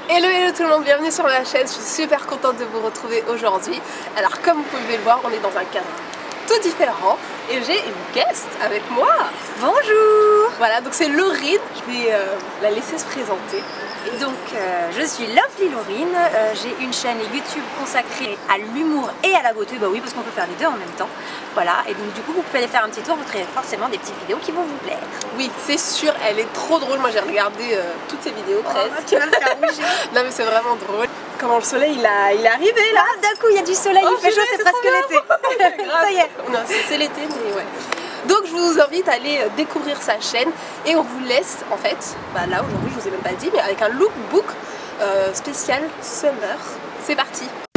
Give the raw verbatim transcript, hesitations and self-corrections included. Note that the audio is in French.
Hello hello tout le monde, bienvenue sur ma chaîne, je suis super contente de vous retrouver aujourd'hui. Alors comme vous pouvez le voir, on est dans un cadre tout différent et j'ai une guest avec moi. Bonjour. Voilà, donc c'est Laurine, je vais euh, la laisser se présenter. Et donc euh, je suis Lovely Laurine, euh, j'ai une chaîne YouTube consacrée à l'humour et à la beauté, bah oui parce qu'on peut faire les deux en même temps. Voilà, et donc du coup vous pouvez aller faire un petit tour, vous trouverez forcément des petites vidéos qui vont vous plaire. Oui, c'est sûr, elle est trop drôle, moi j'ai regardé euh, toutes ses vidéos presque. Oh, tu vas me faire bouger. Non mais c'est vraiment drôle. Comment le soleil il, a, il est arrivé là. Ah, d'un coup il y a du soleil, Oh, il fait chaud, c'est presque l'été. Ça y est. Non, c'est l'été mais ouais. Donc je vous invite à aller découvrir sa chaîne et on vous laisse en fait, bah là aujourd'hui je vous ai même pas dit, mais avec un lookbook euh, spécial summer. C'est parti.